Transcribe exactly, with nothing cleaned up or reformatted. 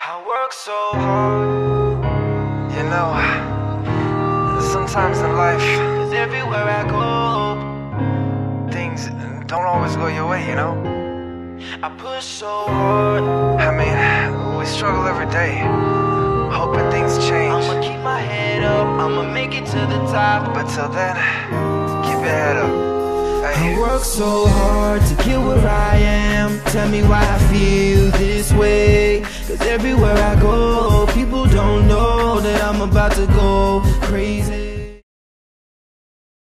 I work so hard, you know, sometimes in life, cause everywhere I go, things don't always go your way, you know. I push so hard, I mean, we struggle every day, hoping things change. I'ma keep my head up, I'ma make it to the top, but till then, keep your head up. I work so hard to get where I am. Tell me why I feel this way, cause everywhere I go, people don't know that I'm about to go crazy.